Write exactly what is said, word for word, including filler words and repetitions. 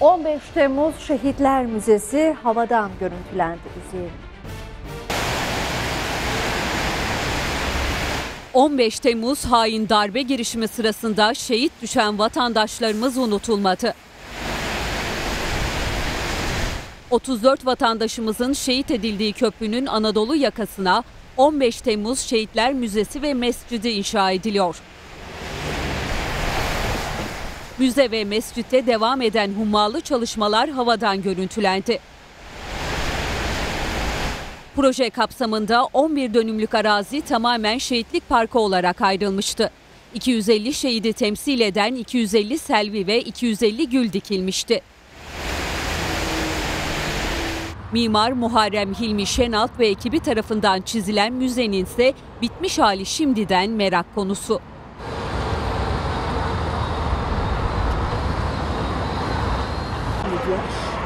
on beş Temmuz Şehitler Müzesi havadan görüntülendi. İzleyelim. on beş Temmuz hain darbe girişimi sırasında şehit düşen vatandaşlarımız unutulmadı. otuz dört vatandaşımızın şehit edildiği köprünün Anadolu yakasına on beş Temmuz Şehitler Müzesi ve Mescidi inşa ediliyor. Müze ve mescitte devam eden hummalı çalışmalar havadan görüntülendi. Proje kapsamında on bir dönümlük arazi tamamen şehitlik parkı olarak ayrılmıştı. iki yüz elli şehidi temsil eden iki yüz elli selvi ve iki yüz elli gül dikilmişti. Mimar Muharrem Hilmi Şenalp ve ekibi tarafından çizilen müzenin ise bitmiş hali şimdiden merak konusu. Gidiyor.